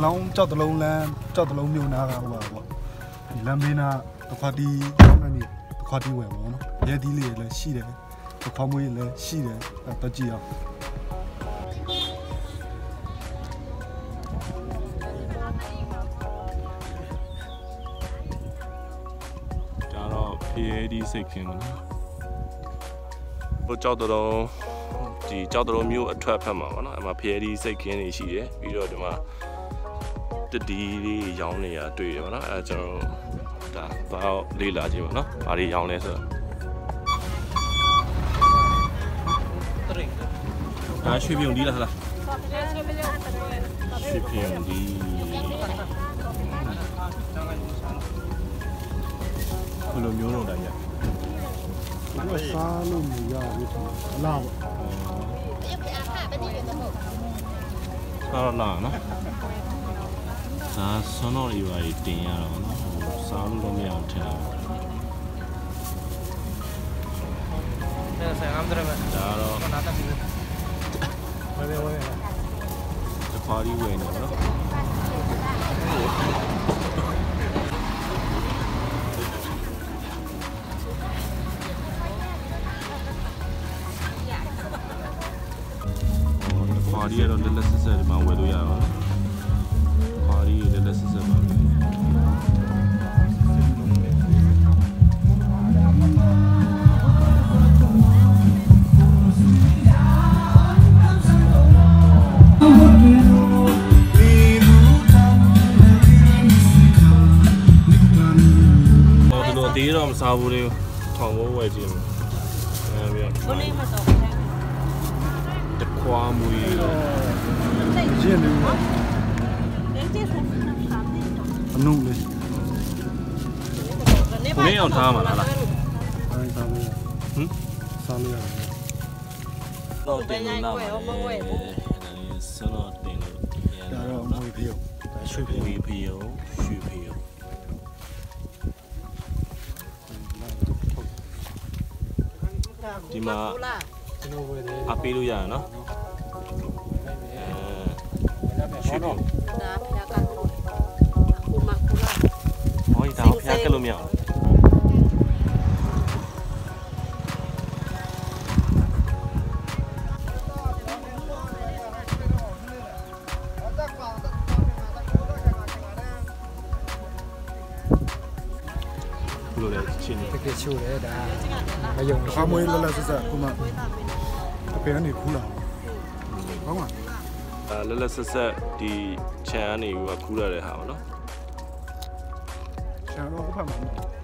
long chọt long nhiều na cả vào thì làm bên là khoa đi trong này nhỉ khoa đi về nó giờ đi liền là xí đấy khoa mới là xí đấy tao chỉ à PAD စိတ်ခင်းနော်ဟိုကြောက်တော့ဒီကြောက်တော့မျိုးအထွက်ဖက်မှာပေါ့နော်အဲ့မှာ PAD စိတ်ခင်းနေရှိတယ်ပြီးတော့ဒီမှာတတိလေးရောင်းနေရတွေ့တယ်ပေါ့နော်အဲ့ကျွန်တော်ဒါတော့လေးလာကြည့်ပေါ့နော်ဘာတွေရောင်းလဲဆိုတော့ရွှေပြုံဒီလားဟလားရွှေပြုံဒီဘယ်လိုမျိုးတော့တိုင်းရစားလို့မရဘူးအလားပေါ့စားလာနော်ဒါဆွမ်းတော်တွေပါတင်ရတော့နော်စားလို့မရအောင်ထင်တာဒါဆိုင်အမ်ဒရမဒါတော့နာတာပြီဝယ်တဖားကြီးဝယ်နေနော်ခွာရီကတော့လက်ဆက်ဆက်ဒီမှာဝယ်လို့ရပါဘူးခွာရီလက်ဆက်ဆက်ပါဒီလိုတေးတော့မစားဘူးလေထောင်ဖို့ဝယ်ကြည့်မယ်အဲ့ဒါဘယ်လိုမစားတခွာမွေးရှင်းနေပါအနုလေးကိုနေအောင်ထားမှာလားအဲ့ဒါလေးဟမ်စားလို့ရတယ်တော့တင်လို့နားမှာဆောတော့တင်လို့ဒါတော့မွေးပြုတ်ရွှေပြုတ်ရွှေပြုတ်ဒီမှာအပေးလို့ရရနော်ရွှေပြုတ်ဒါဖျားကတ်လို့အခုမှခုလာဟောဒါဖျားကတ်လို့မရအောင်ဘယ်လိုလဲချင်းတကယ်ချိုးတယ်ဒါမယုံခါမွေးလဆက်ဆက်ခုမှအဖေကနေခူးလာကောင်းပါလက်ဆက်ဆက်ဒီခြံကနေခူးရတဲ့ဟာပေါ့နော်ခြံတော့ဟုတ်ပါမှာ